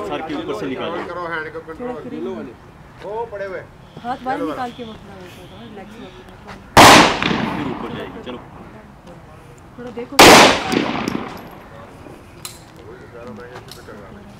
Sir के ऊपर से निकालिए। करो हैंड को कंट्रोल वो पड़े हुए हाथ बाहर निकाल के मत रिलैक्स फिर ऊपर जाएगी। चलो थोड़ा देखो।